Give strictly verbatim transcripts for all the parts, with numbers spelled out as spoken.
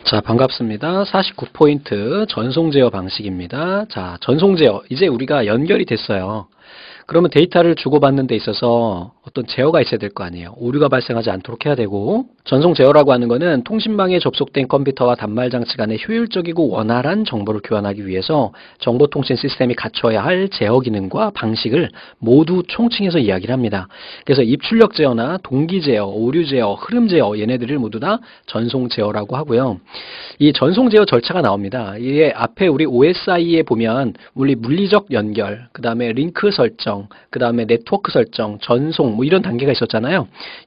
자, 반갑습니다. 사십구 포인트 전송 제어 방식입니다. 자, 전송 제어. 이제 우리가 연결이 됐어요. 그러면 데이터를 주고받는 데 있어서 어떤 제어가 있어야 될 거 아니에요. 오류가 발생하지 않도록 해야 되고, 전송 제어라고 하는 거는 통신망에 접속된 컴퓨터와 단말 장치 간에 효율적이고 원활한 정보를 교환하기 위해서 정보통신 시스템이 갖춰야 할 제어 기능과 방식을 모두 총칭해서 이야기를 합니다. 그래서 입출력 제어나 동기 제어, 오류 제어, 흐름 제어, 얘네들을 모두 다 전송 제어라고 하고요. 이 전송 제어 절차가 나옵니다. 이게 앞에 우리 오에스아이에 보면 우리 물리적 연결, 그 다음에 링크 설정, 그 다음에 네트워크 설정, 전송 뭐 이런 단계가 있었잖아요.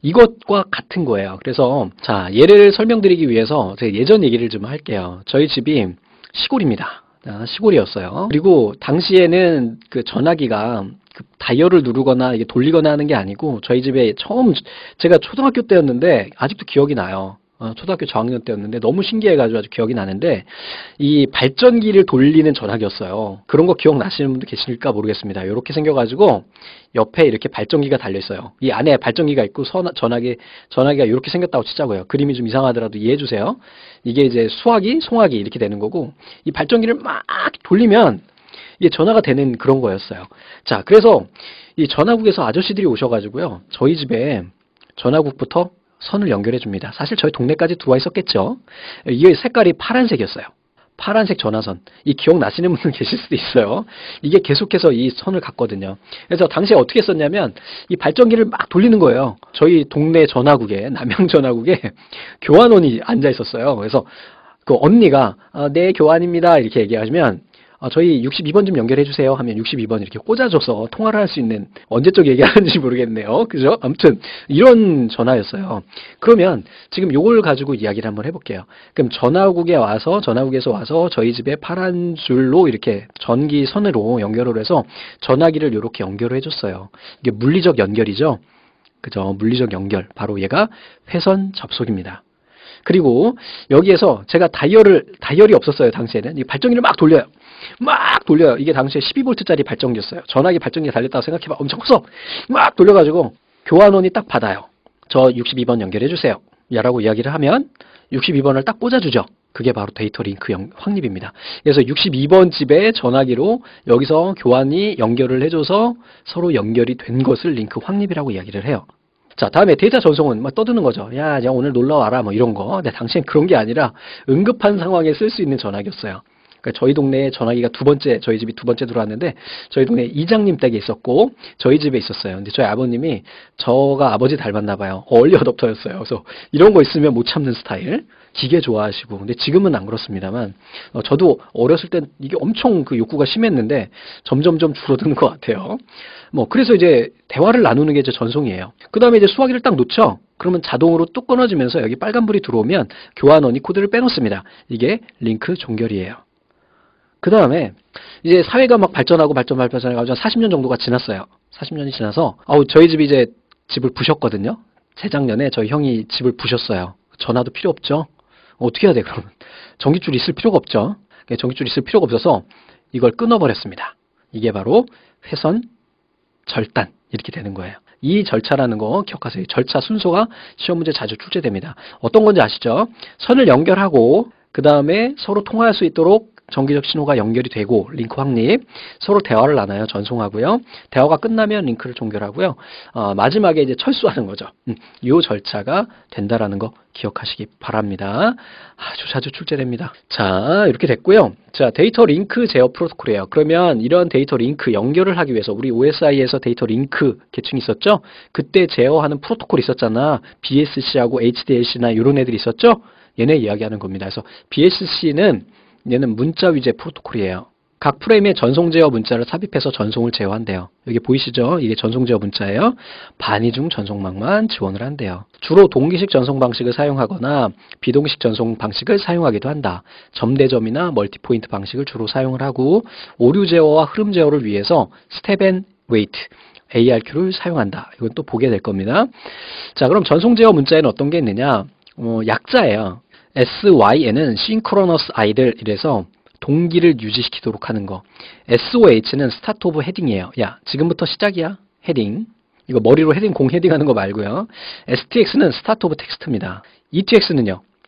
이것과 같은 거예요. 그래서 자, 예를 설명드리기 위해서 제가 예전 얘기를 좀 할게요. 저희 집이 시골입니다. 아, 시골이었어요. 그리고 당시에는 그 전화기가 그 다이얼을 누르거나 이게 돌리거나 하는 게 아니고 저희 집에 처음 제가 초등학교 때였는데 아직도 기억이 나요. 어, 초등학교 저학년 때였는데 너무 신기해가지고 아주 기억이 나는데 이 발전기를 돌리는 전화기였어요. 그런 거 기억나시는 분도 계실까 모르겠습니다. 이렇게 생겨가지고 옆에 이렇게 발전기가 달려있어요. 이 안에 발전기가 있고 선, 전화기, 전화기가 이렇게 생겼다고 치자고요. 그림이 좀 이상하더라도 이해해주세요. 이게 이제 수화기, 송화기 이렇게 되는 거고 이 발전기를 막 돌리면 이게 전화가 되는 그런 거였어요. 자, 그래서 이 전화국에서 아저씨들이 오셔가지고요. 저희 집에 전화국부터 선을 연결해 줍니다. 사실 저희 동네까지 들어와 있었겠죠. 이게 색깔이 파란색이었어요. 파란색 전화선. 이 기억나시는 분들 계실 수도 있어요. 이게 계속해서 이 선을 갔거든요. 그래서 당시에 어떻게 했었냐면 이 발전기를 막 돌리는 거예요. 저희 동네 전화국에, 남양 전화국에 교환원이 앉아 있었어요. 그래서 그 언니가 아, 네, 교환입니다. 이렇게 얘기하시면 아, 저희 육십이 번 좀 연결해 주세요 하면 육십이 번 이렇게 꽂아줘서 통화를 할 수 있는, 언제적 얘기하는지 모르겠네요. 그죠? 아무튼 이런 전화였어요. 그러면 지금 요걸 가지고 이야기를 한번 해볼게요. 그럼 전화국에 와서 전화국에서 와서 저희 집에 파란 줄로 이렇게 전기선으로 연결을 해서 전화기를 이렇게 연결을 해줬어요. 이게 물리적 연결이죠. 그죠? 물리적 연결. 바로 얘가 회선 접속입니다. 그리고 여기에서 제가 다이얼을, 다이얼이 없었어요. 당시에는. 이 발전기를 막 돌려요. 막 돌려요. 이게 당시에 십이 볼트짜리 발전기였어요. 전화기 발전기가 달렸다고 생각해봐. 엄청 커서 막 돌려가지고 교환원이 딱 받아요. 저 육십이 번 연결해주세요. 라고 이야기를 하면 육십이 번을 딱 꽂아주죠. 그게 바로 데이터 링크 영, 확립입니다. 그래서 육십이 번 집에 전화기로 여기서 교환이 연결을 해줘서 서로 연결이 된 것을 링크 확립이라고 이야기를 해요. 자, 다음에 데이터 전송은 막 떠드는 거죠. 야, 야 오늘 놀러 와라 뭐 이런 거. 근데 당시엔 그런 게 아니라 응급한 상황에 쓸 수 있는 전화기였어요. 그러니까 저희 동네에 전화기가 두 번째, 저희 집이 두 번째 들어왔는데 저희 동네 이장님 댁에 있었고 저희 집에 있었어요. 근데 저희 아버님이 저가 아버지 닮았나 봐요. 얼리 어댑터였어요. 그래서 이런 거 있으면 못 참는 스타일. 기계 좋아하시고. 근데 지금은 안 그렇습니다만 어, 저도 어렸을 땐 이게 엄청 그 욕구가 심했는데 점점점 줄어드는 것 같아요. 뭐 그래서 이제 대화를 나누는 게 이제 전송이에요. 그 다음에 이제 수화기를 딱 놓죠. 그러면 자동으로 뚝 끊어지면서 여기 빨간불이 들어오면 교환원이 코드를 빼놓습니다. 이게 링크 종결이에요. 그 다음에 이제 사회가 막 발전하고 발전 발전해가지고 사십 년 정도가 지났어요. 사십 년이 지나서 아우 저희 집이 이제 집을 부셨거든요. 재작년에 저희 형이 집을 부셨어요. 전화도 필요 없죠. 어떻게 해야 돼 그러면? 전기줄이 있을 필요가 없죠. 전기줄이 있을 필요가 없어서 이걸 끊어버렸습니다. 이게 바로 회선 절단 이렇게 되는 거예요. 이 절차라는 거 기억하세요. 절차 순서가 시험 문제 자주 출제됩니다. 어떤 건지 아시죠? 선을 연결하고 그 다음에 서로 통화할 수 있도록 전기적 신호가 연결이 되고 링크 확립, 서로 대화를 나눠요. 전송하고요. 대화가 끝나면 링크를 종결하고요. 어, 마지막에 이제 철수하는 거죠. 음, 이 절차가 된다라는 거 기억하시기 바랍니다. 아주 자주 출제됩니다. 자, 이렇게 됐고요. 자, 데이터 링크 제어 프로토콜이에요. 그러면 이런 데이터 링크 연결을 하기 위해서 우리 오에스아이에서 데이터 링크 계층이 있었죠? 그때 제어하는 프로토콜이 있었잖아. 비에스씨하고 에이치디엘씨나 이런 애들이 있었죠? 얘네 이야기하는 겁니다. 그래서 비에스씨는 얘는 문자 위제 프로토콜이에요. 각 프레임에 전송 제어 문자를 삽입해서 전송을 제어한대요. 여기 보이시죠? 이게 전송 제어 문자예요. 반이중 전송망만 지원을 한대요. 주로 동기식 전송 방식을 사용하거나 비동식 전송 방식을 사용하기도 한다. 점대점이나 멀티포인트 방식을 주로 사용을 하고 오류 제어와 흐름 제어를 위해서 스텝 앤 웨이트 에이알큐를 사용한다. 이건 또 보게 될 겁니다. 자, 그럼 전송 제어 문자에는 어떤 게 있느냐? 어, 약자예요. 에스와이엔은 Synchronous Idle 이래서 동기를 유지시키도록 하는 거. 에스오에이치는 Start of Heading이에요. 야, 지금부터 시작이야. 헤딩. 이거 머리로 헤딩, 공 헤딩 하는 거 말고요. 에스티엑스는 Start of Text입니다. 이티엑스는요.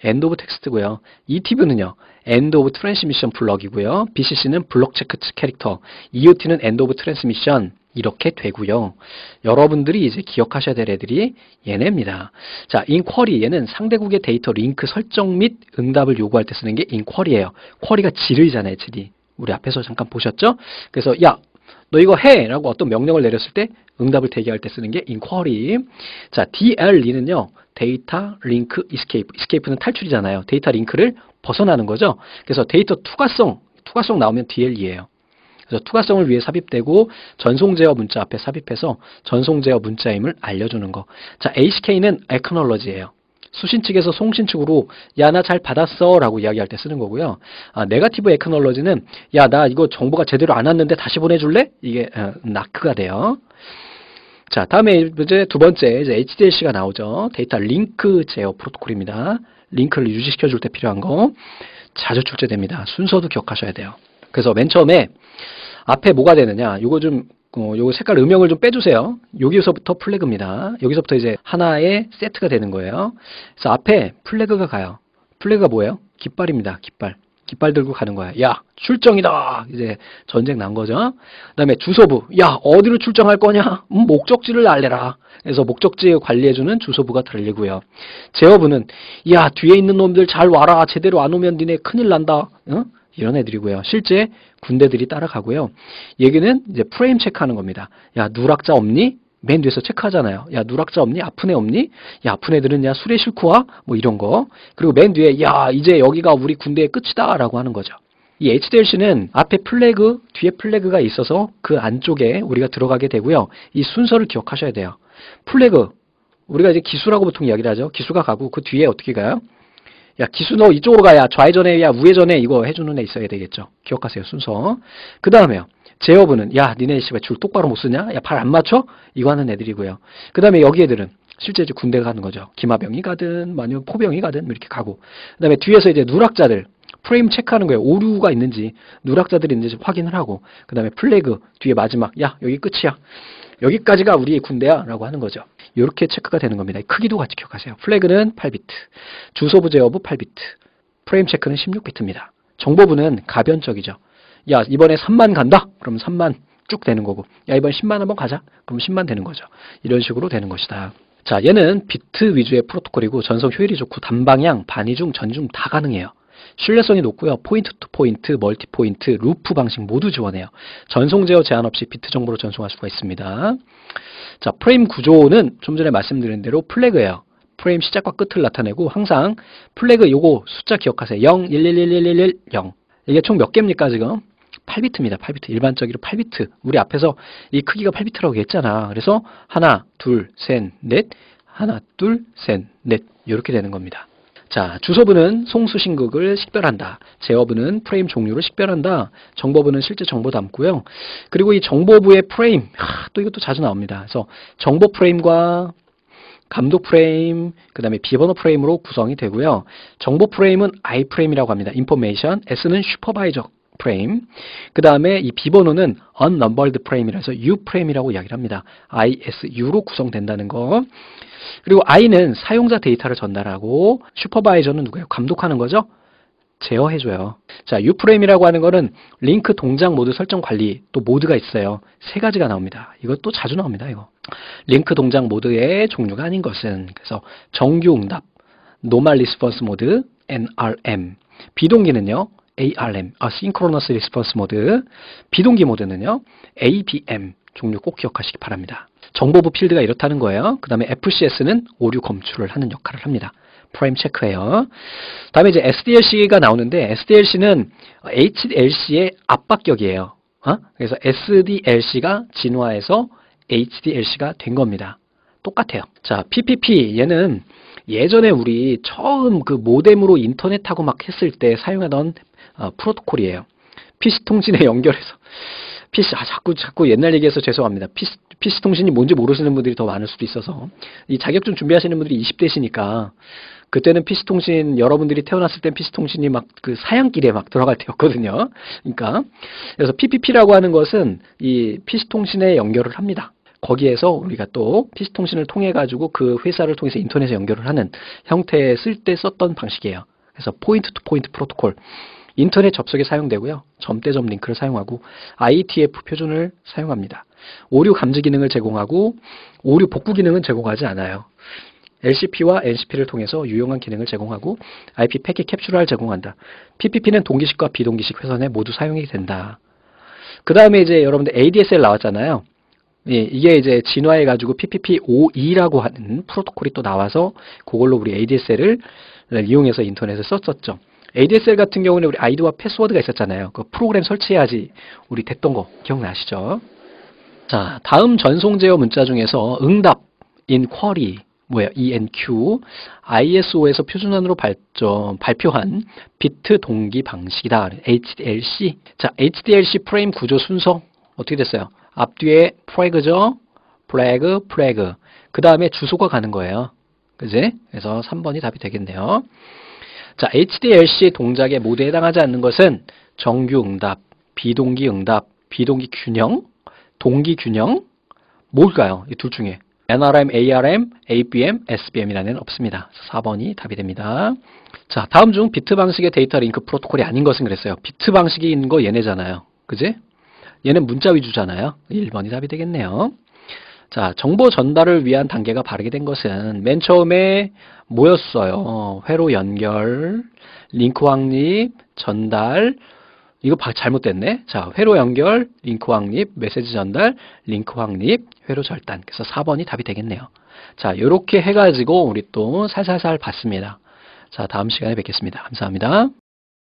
end of text고요. 이티브는요, end of transmission 블럭이고요. 비씨씨는 블럭 체크 캐릭터, 이오티는 end of transmission 이렇게 되고요. 여러분들이 이제 기억하셔야 될 애들이 얘네입니다. 자, inquiry 얘는 상대국의 데이터 링크 설정 및 응답을 요구할 때 쓰는 게 inquiry예요. 쿼리가 지르잖아요, 질이. 우리 앞에서 잠깐 보셨죠? 그래서 야, 너 이거 해! 라고 어떤 명령을 내렸을 때 응답을 대기할 때 쓰는 게 inquiry. 자, 디엘이는요, 데이터 링크 escape. escape는 탈출이잖아요. 데이터 링크를 벗어나는 거죠. 그래서 데이터 투과성, 투과성 나오면 디엘이에요. 그래서 투과성을 위해 삽입되고 전송 제어 문자 앞에 삽입해서 전송 제어 문자임을 알려주는 거. 자, 에이치케이는 acknowledge예요. 수신 측에서 송신 측으로 야, 나 잘 받았어 라고 이야기할 때 쓰는 거고요. 아, 네거티브 acknowledge는 야, 나 이거 정보가 제대로 안 왔는데 다시 보내줄래? 이게 어, 나크가 돼요. 자, 다음에 이제 두 번째 이제 에이치디엘씨가 나오죠. 데이터 링크 제어 프로토콜입니다. 링크를 유지시켜 줄 때 필요한 거 자주 출제됩니다. 순서도 기억하셔야 돼요. 그래서 맨 처음에 앞에 뭐가 되느냐, 요거 좀 어, 요거 색깔 음영을 좀 빼주세요. 여기서부터 플래그입니다. 여기서부터 이제 하나의 세트가 되는 거예요. 그래서 앞에 플래그가 가요. 플래그가 뭐예요? 깃발입니다. 깃발. 깃발 들고 가는 거야. 야, 출정이다. 이제 전쟁 난 거죠. 그다음에 주소부. 야, 어디로 출정할 거냐? 음, 목적지를 알려라. 그래서 목적지 관리해주는 주소부가 들리고요. 제어부는 야, 뒤에 있는 놈들 잘 와라. 제대로 안 오면 니네 큰일 난다. 어? 이런 애들이고요. 실제 군대들이 따라가고요. 얘기는 이제 프레임 체크하는 겁니다. 야, 누락자 없니? 맨 뒤에서 체크하잖아요. 야, 누락자 없니? 아픈 애 없니? 야, 아픈 애들은 야, 술에 싣고 와? 뭐 이런 거. 그리고 맨 뒤에 야, 이제 여기가 우리 군대의 끝이다 라고 하는 거죠. 이 에이치디엘씨는 앞에 플래그, 뒤에 플래그가 있어서 그 안쪽에 우리가 들어가게 되고요. 이 순서를 기억하셔야 돼요. 플래그, 우리가 이제 기수라고 보통 이야기를 하죠. 기수가 가고 그 뒤에 어떻게 가요? 야, 기수 너 이쪽으로 가야 좌회전에 야 우회전에 이거 해주는 애 있어야 되겠죠. 기억하세요, 순서. 그 다음에요, 제어부는 야, 니네 씨발 줄 똑바로 못 쓰냐? 야, 발 안 맞춰? 이거 하는 애들이고요. 그 다음에 여기 애들은 실제 이제 군대 가는 거죠. 기마병이 가든 아니면 포병이 가든 이렇게 가고. 그 다음에 뒤에서 이제 누락자들 프레임 체크하는 거예요. 오류가 있는지 누락자들이 있는지 확인을 하고. 그 다음에 플래그 뒤에 마지막 야, 여기 끝이야. 여기까지가 우리 군대야 라고 하는 거죠. 이렇게 체크가 되는 겁니다. 크기도 같이 기억하세요. 플래그는 팔 비트, 주소부 제어부 팔 비트, 프레임 체크는 십육 비트입니다. 정보부는 가변적이죠. 야, 이번에 삼만 간다? 그럼 삼만 쭉 되는 거고, 야, 이번에 십만 한번 가자? 그럼 십만 되는 거죠. 이런 식으로 되는 것이다. 자, 얘는 비트 위주의 프로토콜이고 전송 효율이 좋고 단방향, 반이중, 전중 다 가능해요. 신뢰성이 높고요. 포인트 투 포인트, 멀티 포인트, 루프 방식 모두 지원해요. 전송 제어 제한 없이 비트 정보로 전송할 수가 있습니다. 자, 프레임 구조는 좀 전에 말씀드린 대로 플래그예요. 프레임 시작과 끝을 나타내고 항상 플래그 요거 숫자 기억하세요. 영, 일, 일, 일, 일, 일, 일, 영. 이게 총 몇 개입니까 지금? 팔 비트입니다. 팔 비트. 일반적으로 팔 비트. 우리 앞에서 이 크기가 팔 비트라고 했잖아. 그래서 하나, 둘, 셋, 넷, 하나, 둘, 셋, 넷 이렇게 되는 겁니다. 자, 주소부는 송수신극을 식별한다. 제어부는 프레임 종류를 식별한다. 정보부는 실제 정보 담고요. 그리고 이 정보부의 프레임, 하, 또 이것도 자주 나옵니다. 그래서 정보 프레임과 감독 프레임, 그 다음에 비번호 프레임으로 구성이 되고요. 정보 프레임은 I 프레임이라고 합니다. information, S는 슈퍼바이저 프레임, 그 다음에 이 비번호는 unnumbered 프레임이라서 U 프레임이라고 이야기를 합니다. I S U로 구성된다는 거. 그리고 I는 사용자 데이터를 전달하고, 슈퍼바이저는 누구예요? 감독하는 거죠? 제어해줘요. 자, U 프레임이라고 하는 거는 링크 동작 모드 설정 관리, 또 모드가 있어요. 세 가지가 나옵니다. 이것도 자주 나옵니다, 이거. 링크 동작 모드의 종류가 아닌 것은, 그래서 정규 응답, Normal Response Mode, 엔 알 엠. 비동기는요, 에이 알 엠, Asynchronous Response Mode. 비동기 모드는요, 에이 비 엠. 종류 꼭 기억하시기 바랍니다. 정보부 필드가 이렇다는 거예요. 그 다음에 에프 씨 에스는 오류 검출을 하는 역할을 합니다. 프레임 체크예요. 다음에 이제 에스 디 엘 씨가 나오는데, 에스 디 엘 씨는 에이치 디 엘 씨의 앞바뀌기예요. 어? 그래서 에스 디 엘 씨가 진화해서 에이치 디 엘 씨가 된 겁니다. 똑같아요. 자, 피 피 피 얘는 예전에 우리 처음 그 모뎀으로 인터넷하고 막 했을 때 사용하던 어, 프로토콜이에요. 피씨 통신에 연결해서 피씨, 아, 자꾸, 자꾸 옛날 얘기해서 죄송합니다. 피씨, 피씨 통신이 뭔지 모르시는 분들이 더 많을 수도 있어서. 이 자격증 준비하시는 분들이 이십 대시니까, 그때는 피씨 통신, 여러분들이 태어났을 땐 피씨 통신이 막 그 사양길에 막 들어갈 때였거든요. 그러니까. 그래서 피 피 피라고 하는 것은 이 피씨 통신에 연결을 합니다. 거기에서 우리가 또 피씨통신을 통해 가지고 그 회사를 통해서 인터넷에 연결을 하는 형태에 쓸 때 썼던 방식이에요. 그래서 포인트 투 포인트 프로토콜. 인터넷 접속에 사용되고요. 점대점 링크를 사용하고 아이이티에프 표준을 사용합니다. 오류 감지 기능을 제공하고 오류 복구 기능은 제공하지 않아요. 엘씨피와 엔씨피를 통해서 유용한 기능을 제공하고 아이피 패킷 캡슐화를 제공한다. 피피피는 동기식과 비동기식 회선에 모두 사용이 된다. 그 다음에 이제 여러분들 에이디에스엘 나왔잖아요. 예, 이게 이제 진화해가지고 피피피 오이라고 하는 프로토콜이 또 나와서 그걸로 우리 에이디에스엘을 이용해서 인터넷을 썼었죠. 에이디에스엘 같은 경우는 우리 아이디와 패스워드가 있었잖아요. 그 프로그램 설치해야지 우리 됐던 거 기억나시죠? 자, 다음 전송 제어 문자 중에서 응답, 인쿼리, 뭐야, 이엔큐, 아이에스오에서 표준안으로 발전, 발표한 비트 동기 방식이다. 에이치디엘씨. 자, 에이치디엘씨 프레임 구조 순서 어떻게 됐어요? 앞뒤에 플래그죠? 플래그, 플래그. 그 다음에 주소가 가는 거예요. 그지? 그래서 삼 번이 답이 되겠네요. 자, 에이치디엘씨 동작의 모두에 해당하지 않는 것은 정규 응답, 비동기 응답, 비동기 균형, 동기 균형, 뭘까요? 이 둘 중에. 엔알엠, 에이알엠, 에이비엠, 에스비엠이라는 없습니다. 사 번이 답이 됩니다. 자, 다음 중 비트 방식의 데이터 링크 프로토콜이 아닌 것은 그랬어요. 비트 방식이 있는 거 얘네잖아요. 그지? 얘는 문자 위주잖아요. 일 번이 답이 되겠네요. 자, 정보 전달을 위한 단계가 바르게 된 것은 맨 처음에 뭐였어요? 회로 연결, 링크 확립, 전달. 이거 잘못됐네. 자, 회로 연결, 링크 확립, 메시지 전달, 링크 확립, 회로 절단. 그래서 사 번이 답이 되겠네요. 자, 이렇게 해가지고 우리 또 살살살 봤습니다. 자, 다음 시간에 뵙겠습니다. 감사합니다.